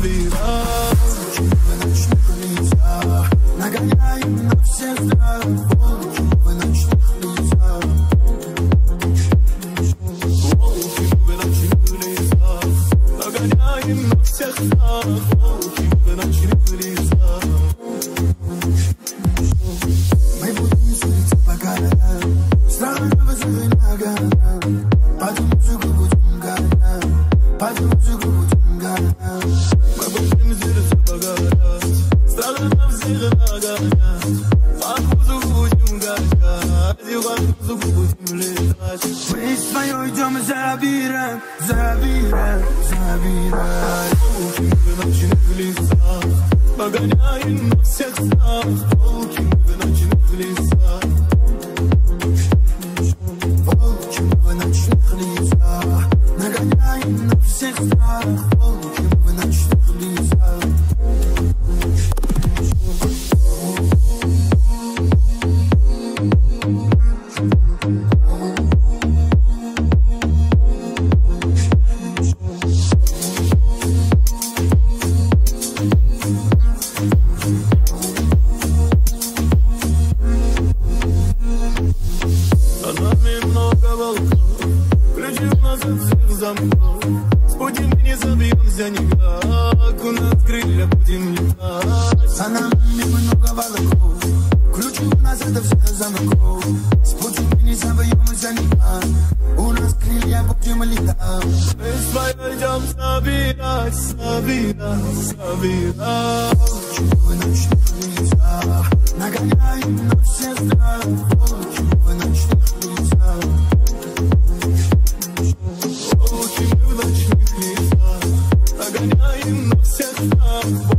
собирать. В ночных лицах нагоняем на всех страх. Волки в ночных лицах. Волки в ночных лицах нагоняем на всех страх. Волки в ночных лицах. Мы будем селиться по городам, странно вызовы на городам. Под музыку будем городам, под музыку будем городам. Мы будем селиться по городам, странно вызовы на городам. Под музыку будем городам, под музыку будем летать. Мы свое идем и забираем, забираем, забираем. Волки в ночных лицах погоняем на всех страх. Волки в ночных лицах. Волки в ночных лицах нагоняем на всех страх. Волки в ночных лицах. За нами много волков, ключи у нас от всех замков. С пути мы не забьемся никак, у нас крылья будем летать. За нами много волков, ключи у нас от всех замков. С пути мы не забьемся никак, у нас крылья будем летать. Мы свое идем собирать, собирать, собирать. Волки в ночных лицах нагоняем на все страх. Волки в ночных лицах. Волки в ночных лицах нагоняем на все страх.